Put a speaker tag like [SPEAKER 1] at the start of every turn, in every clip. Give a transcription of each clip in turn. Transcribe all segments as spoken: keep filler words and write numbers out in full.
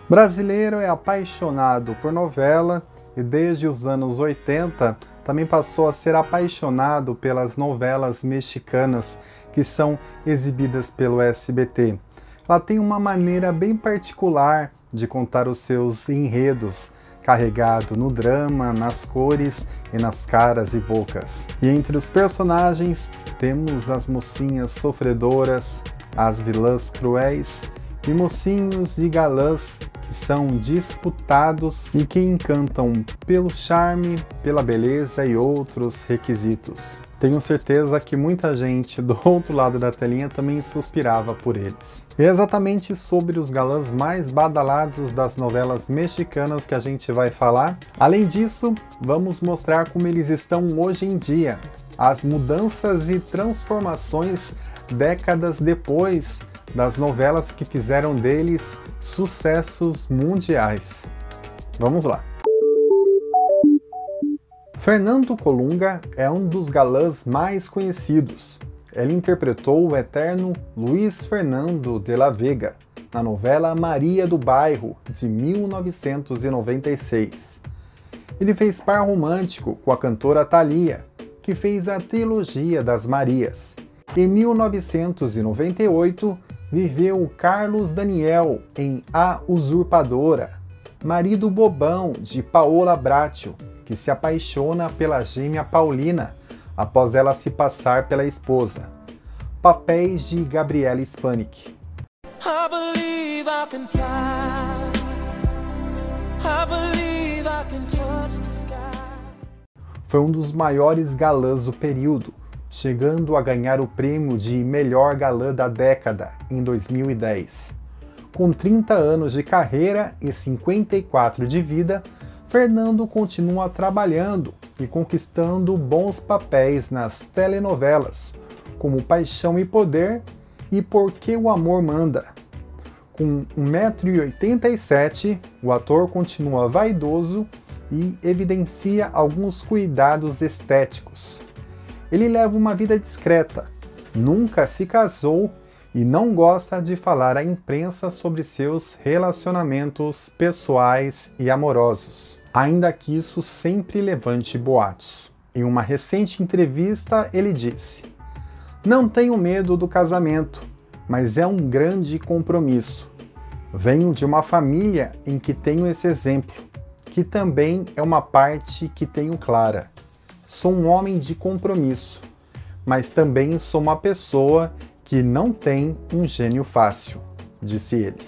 [SPEAKER 1] Brasileiro é apaixonado por novela e desde os anos oitenta também passou a ser apaixonado pelas novelas mexicanas que são exibidas pelo S B T. Ela tem uma maneira bem particular de contar os seus enredos, carregado no drama, nas cores e nas caras e bocas. E entre os personagens temos as mocinhas sofredoras, as vilãs cruéis e mocinhos e galãs que são disputados e que encantam pelo charme, pela beleza e outros requisitos. Tenho certeza que muita gente do outro lado da telinha também suspirava por eles. E é exatamente sobre os galãs mais badalados das novelas mexicanas que a gente vai falar. Além disso, vamos mostrar como eles estão hoje em dia, as mudanças e transformações décadas depois das novelas que fizeram deles sucessos mundiais. Vamos lá! Fernando Colunga é um dos galãs mais conhecidos. Ele interpretou o eterno Luiz Fernando de la Vega na novela Maria do Bairro, de mil novecentos e noventa e seis. Ele fez par romântico com a cantora Thalia, que fez a trilogia das Marias. Em mil novecentos e noventa e oito, viveu Carlos Daniel em A Usurpadora, marido bobão de Paola Bracho, que se apaixona pela gêmea Paulina após ela se passar pela esposa. Papéis de Gabriela Spanik. Foi um dos maiores galãs do período, chegando a ganhar o prêmio de melhor galã da década em dois mil e dez. Com trinta anos de carreira e cinquenta e quatro de vida, Fernando continua trabalhando e conquistando bons papéis nas telenovelas, como Paixão e Poder e Porque o Amor Manda. Com um metro e oitenta e sete, o ator continua vaidoso e evidencia alguns cuidados estéticos. Ele leva uma vida discreta, nunca se casou e não gosta de falar à imprensa sobre seus relacionamentos pessoais e amorosos, ainda que isso sempre levante boatos. Em uma recente entrevista, ele disse: "Não tenho medo do casamento, mas é um grande compromisso. Venho de uma família em que tenho esse exemplo, que também é uma parte que tenho clara. Sou um homem de compromisso, mas também sou uma pessoa que não tem um gênio fácil", disse ele.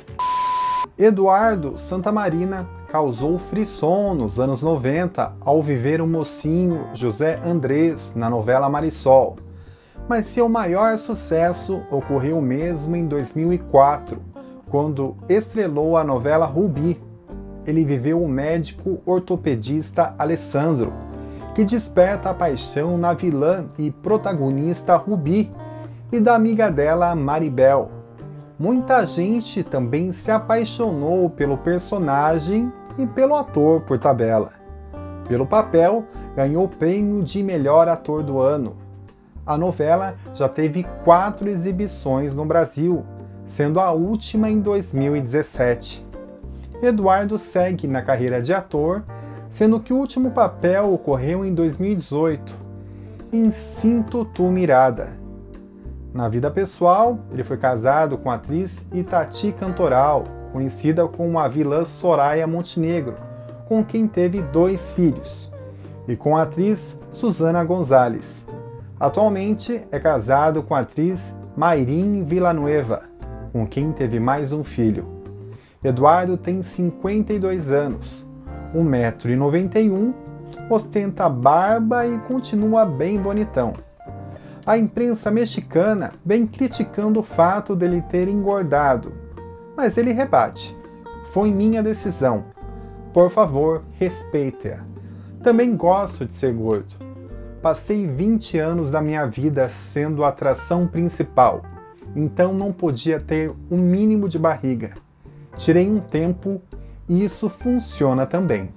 [SPEAKER 1] Eduardo Santamarina causou frisson nos anos noventa ao viver o mocinho José Andrés na novela Marisol, mas seu maior sucesso ocorreu mesmo em dois mil e quatro, quando estrelou a novela Rubi. Ele viveu o médico ortopedista Alessandro, que desperta a paixão na vilã e protagonista Rubi e da amiga dela Maribel. Muita gente também se apaixonou pelo personagem e pelo ator por tabela. Pelo papel, ganhou o prêmio de melhor ator do ano. A novela já teve quatro exibições no Brasil, sendo a última em dois mil e dezessete. Eduardo segue na carreira de ator, sendo que o último papel ocorreu em dois mil e dezoito, em Sinto Tu Mirada. Na vida pessoal, ele foi casado com a atriz Itati Cantoral, conhecida como a vilã Soraya Montenegro, com quem teve dois filhos, e com a atriz Susana Gonzalez. Atualmente é casado com a atriz Mayrin Villanueva, com quem teve mais um filho. Eduardo tem cinquenta e dois anos, um metro e noventa e um, ostenta barba e continua bem bonitão. A imprensa mexicana vem criticando o fato dele ter engordado, mas ele rebate: "Foi minha decisão. Por favor, respeite-a. Também gosto de ser gordo. Passei vinte anos da minha vida sendo a atração principal, então não podia ter um mínimo de barriga. Tirei um tempo e isso funciona também."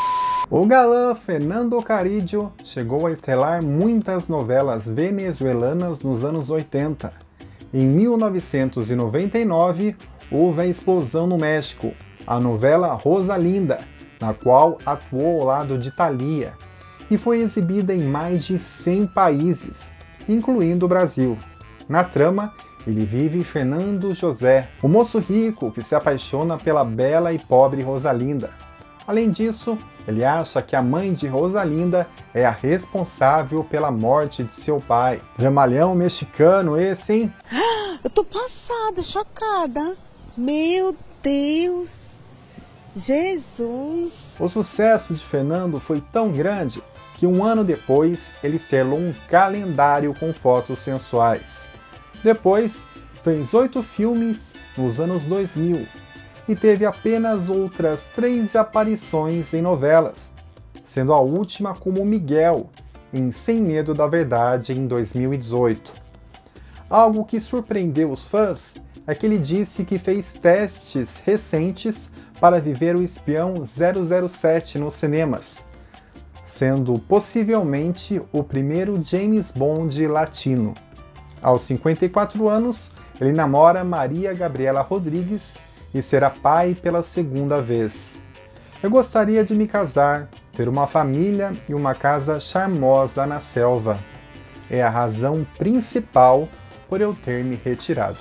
[SPEAKER 1] O galã Fernando Caridjo chegou a estrelar muitas novelas venezuelanas nos anos oitenta. Em mil novecentos e noventa e nove, houve a explosão no México, a novela Rosalinda, na qual atuou ao lado de Thalia, e foi exibida em mais de cem países, incluindo o Brasil. Na trama, ele vive Fernando José, o moço rico que se apaixona pela bela e pobre Rosalinda. Além disso, ele acha que a mãe de Rosalinda é a responsável pela morte de seu pai. Dramalhão mexicano esse, hein?
[SPEAKER 2] Eu tô passada, chocada. Meu Deus! Jesus!
[SPEAKER 1] O sucesso de Fernando foi tão grande que um ano depois ele estrelou um calendário com fotos sensuais. Depois, fez oito filmes nos anos dois mil e teve apenas outras três aparições em novelas, sendo a última como Miguel em Sem Medo da Verdade em dois mil e dezoito. Algo que surpreendeu os fãs é que ele disse que fez testes recentes para viver o Espião zero zero sete nos cinemas, sendo possivelmente o primeiro James Bond latino. Aos cinquenta e quatro anos, ele namora Maria Gabriela Rodrigues e será pai pela segunda vez. Eu gostaria de me casar, ter uma família e uma casa charmosa na selva. É a razão principal por eu ter me retirado.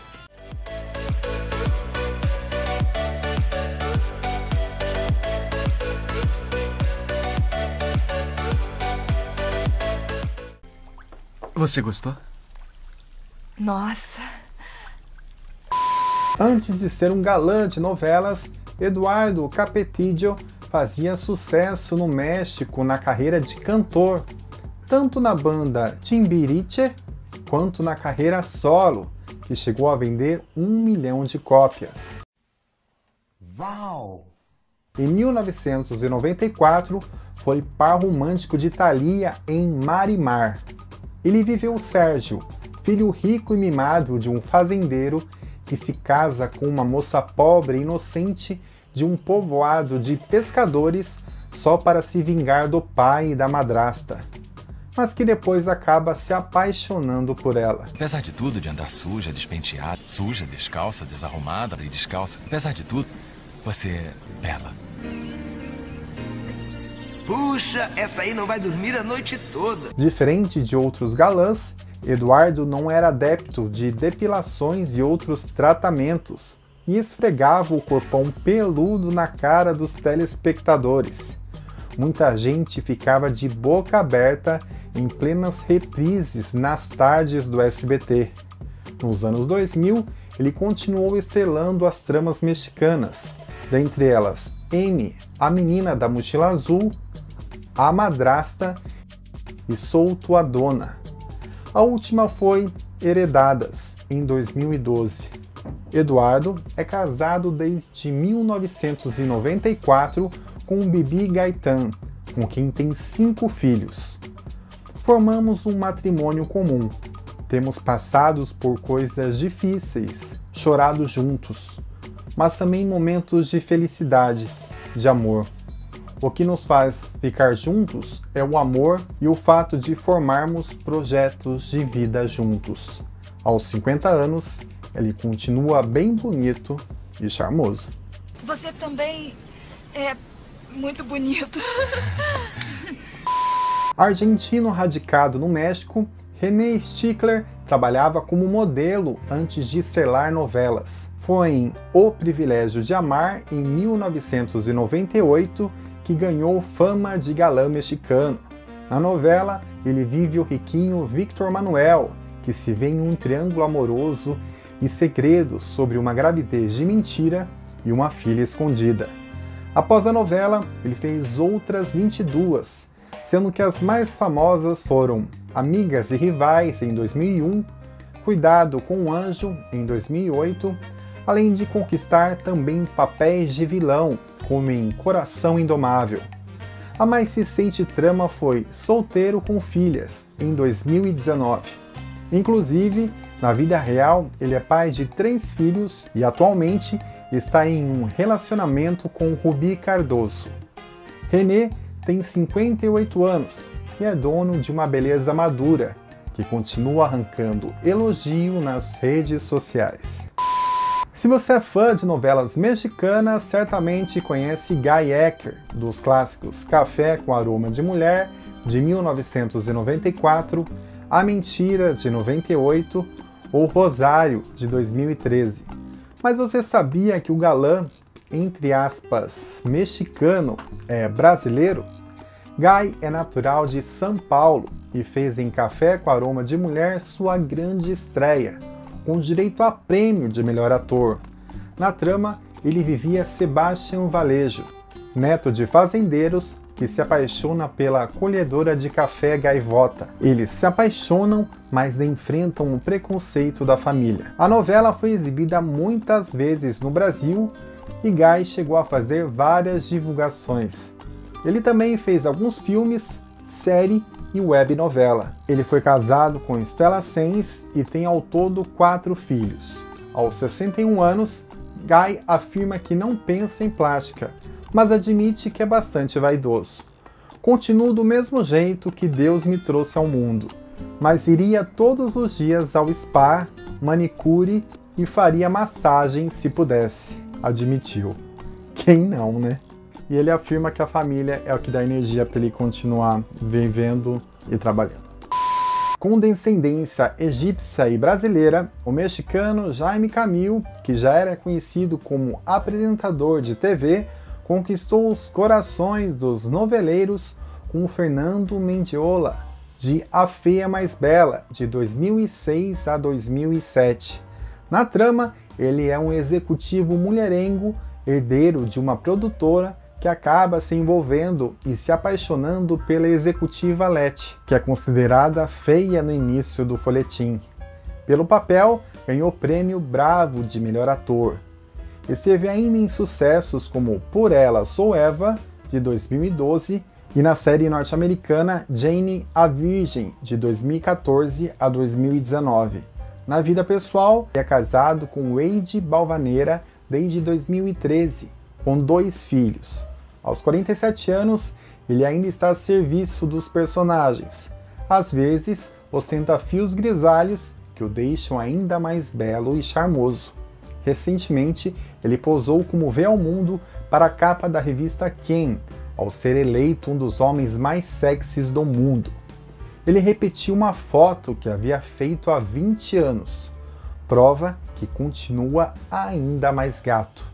[SPEAKER 3] Você gostou?
[SPEAKER 4] Nossa!
[SPEAKER 1] Antes de ser um galã de novelas, Eduardo Capetillo fazia sucesso no México na carreira de cantor, tanto na banda Timbiriche quanto na carreira solo, que chegou a vender um milhão de cópias.
[SPEAKER 5] Uau!
[SPEAKER 1] Em mil novecentos e noventa e quatro, foi par romântico de Thalia em Marimar. Ele viveu Sérgio, filho rico e mimado de um fazendeiro que se casa com uma moça pobre e inocente de um povoado de pescadores só para se vingar do pai e da madrasta, mas que depois acaba se apaixonando por ela.
[SPEAKER 3] Apesar de tudo, de andar suja, despenteada, suja, descalça, desarrumada e descalça, apesar de tudo, você é bela.
[SPEAKER 5] Puxa, essa aí não vai dormir a noite toda.
[SPEAKER 1] Diferente de outros galãs, Eduardo não era adepto de depilações e outros tratamentos e esfregava o corpão peludo na cara dos telespectadores. Muita gente ficava de boca aberta em plenas reprises nas tardes do S B T. Nos anos dois mil, ele continuou estrelando as tramas mexicanas, dentre elas M, a menina da mochila azul, A Madrasta e Sou Tua Dona. A última foi Heredadas, em dois mil e doze. Eduardo é casado desde mil novecentos e noventa e quatro com Bibi Gaetan, com quem tem cinco filhos. Formamos um matrimônio comum. Temos passados por coisas difíceis, chorado juntos, mas também momentos de felicidades, de amor. O que nos faz ficar juntos é o amor e o fato de formarmos projetos de vida juntos. Aos cinquenta anos, ele continua bem bonito e charmoso.
[SPEAKER 4] Você também é muito bonito.
[SPEAKER 1] Argentino radicado no México, René Stickler trabalhava como modelo antes de estrelar novelas. Foi em O Privilégio de Amar, em mil novecentos e noventa e oito, que ganhou fama de galã mexicano. Na novela, ele vive o riquinho Victor Manuel, que se vê em um triângulo amoroso e segredos sobre uma gravidez de mentira e uma filha escondida. Após a novela, ele fez outras vinte e duas, sendo que as mais famosas foram Amigas e Rivais, em dois mil e um, Cuidado com o Anjo, em dois mil e oito, além de conquistar também papéis de vilão, como em Coração Indomável. A mais recente trama foi Solteiro com Filhas, em dois mil e dezenove. Inclusive, na vida real, ele é pai de três filhos e atualmente está em um relacionamento com Rubi Cardoso. René tem cinquenta e oito anos e é dono de uma beleza madura, que continua arrancando elogio nas redes sociais. Se você é fã de novelas mexicanas, certamente conhece Guy Ecker, dos clássicos Café com Aroma de Mulher, de mil novecentos e noventa e quatro, A Mentira, de noventa e oito, ou Rosário, de dois mil e treze. Mas você sabia que o galã, entre aspas, mexicano, é brasileiro? Guy é natural de São Paulo e fez em Café com Aroma de Mulher sua grande estreia, com direito a prêmio de melhor ator. Na trama, ele vivia Sebastião Valejo, neto de fazendeiros que se apaixona pela colhedora de café Gaivota. Eles se apaixonam, mas enfrentam o preconceito da família. A novela foi exibida muitas vezes no Brasil e Guy chegou a fazer várias divulgações. Ele também fez alguns filmes, série e web novela. Ele foi casado com Stella Sens e tem ao todo quatro filhos. Aos sessenta e um anos, Guy afirma que não pensa em plástica, mas admite que é bastante vaidoso. Continuo do mesmo jeito que Deus me trouxe ao mundo, mas iria todos os dias ao spa, manicure e faria massagem se pudesse, admitiu. Quem não, né? E ele afirma que a família é o que dá energia para ele continuar vivendo e trabalhando. Com descendência egípcia e brasileira, o mexicano Jaime Camil, que já era conhecido como apresentador de T V, conquistou os corações dos noveleiros com Fernando Mendiola, de A Feia Mais Bela, de dois mil e seis a dois mil e sete. Na trama, ele é um executivo mulherengo, herdeiro de uma produtora, que acaba se envolvendo e se apaixonando pela executiva Leti, que é considerada feia no início do folhetim. Pelo papel, ganhou o prêmio Bravo de melhor ator. Esteve ainda em sucessos como Por Ela Sou Eva, de dois mil e doze, e na série norte-americana Jane a Virgem, de dois mil e quatorze a dois mil e dezenove. Na vida pessoal, é casado com Wade Balvanera desde dois mil e treze, com dois filhos. Aos quarenta e sete anos, ele ainda está a serviço dos personagens. Às vezes, ostenta fios grisalhos que o deixam ainda mais belo e charmoso. Recentemente, ele posou como Vê ao Mundo para a capa da revista Quem, ao ser eleito um dos homens mais sexys do mundo. Ele repetiu uma foto que havia feito há vinte anos, prova que continua ainda mais gato.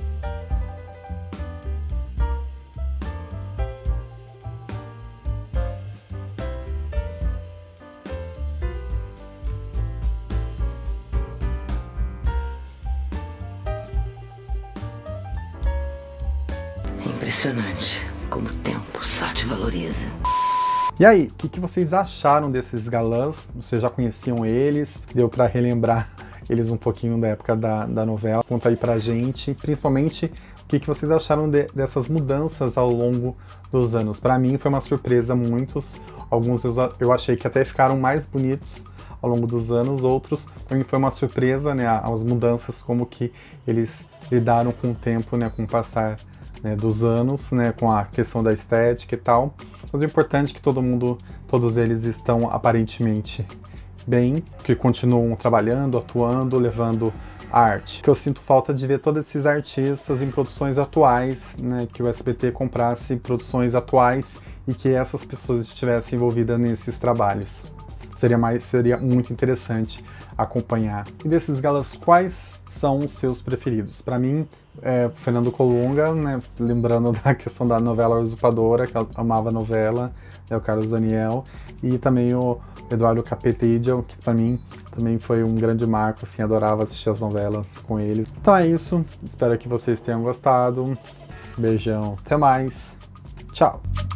[SPEAKER 6] Impressionante como o tempo só te valoriza.
[SPEAKER 1] E aí, o que, que vocês acharam desses galãs? Vocês já conheciam eles? Deu para relembrar eles um pouquinho da época da, da novela? Conta aí pra gente, principalmente o que, que vocês acharam de, dessas mudanças ao longo dos anos. Para mim foi uma surpresa, muitos. Alguns eu, eu achei que até ficaram mais bonitos ao longo dos anos, outros para mim foi uma surpresa, né? As mudanças, como que eles lidaram com o tempo, né? Com o passar, né, dos anos, né, com a questão da estética e tal. Mas o importante é que todo mundo, todos eles estão aparentemente bem, que continuam trabalhando, atuando, levando a arte. Que eu sinto falta de ver todos esses artistas em produções atuais, né, que o S B T comprasse produções atuais e que essas pessoas estivessem envolvidas nesses trabalhos. Seria, mais, seria muito interessante acompanhar. E desses galãs, quais são os seus preferidos? Para mim, é Fernando Colunga, né, lembrando da questão da novela Usurpadora, que eu amava a novela, né, o Carlos Daniel, e também o Eduardo Capetillo, que para mim também foi um grande marco, assim, adorava assistir as novelas com eles. Então é isso, espero que vocês tenham gostado. Beijão, até mais, tchau!